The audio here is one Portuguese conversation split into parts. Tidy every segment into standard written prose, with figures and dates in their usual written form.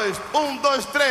dois. 1, 2, 3.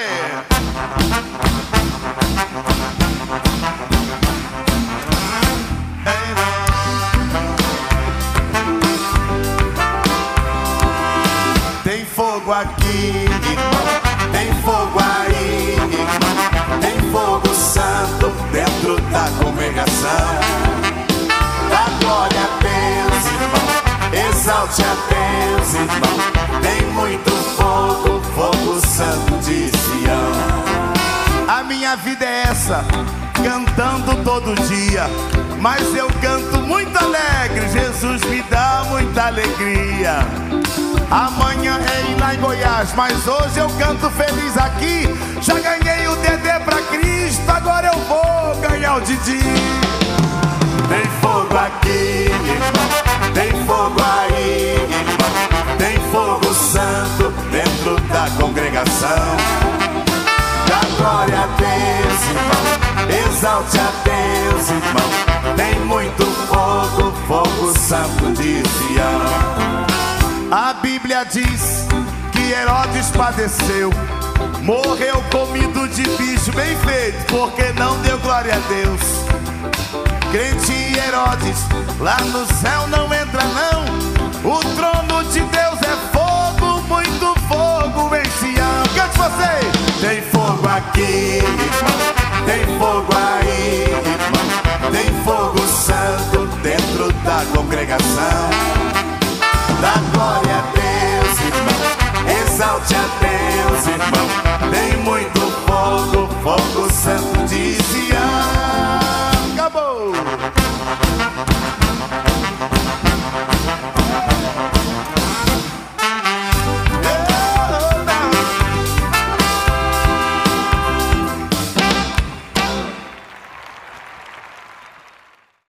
Tem fogo aqui, irmão, tem fogo aí, irmão, tem fogo santo dentro da congregação. Dá glória a Deus, irmão, exalte a Deus, irmão, tem muito fogo, fogo santo de Sião. A minha vida é essa, cantando todo dia, mas eu canto muito alegre, Jesus me dá muita alegria. Amanhã é ir lá em Goiás, mas hoje eu canto feliz aqui. Já ganhei o Dedé pra Cristo, agora eu vou ganhar o Didi. Tem fogo aqui, irmão, tem fogo aí, irmão, tem fogo santo dentro da congregação. Dá glória a Deus, irmão, exalte a Deus, irmão, tem muito fogo, fogo santo de Sião. A Bíblia diz que Herodes padeceu, morreu comido de bicho, bem feito, porque não deu glória a Deus. Crente em Herodes, lá no céu não entra não. O trono de Deus é fogo, muito fogo em Sião. Cante você! Tem fogo aqui, irmão, tem fogo aí, irmão, tem fogo santo dentro da congregação. Dá glória a Deus, irmão, exalte a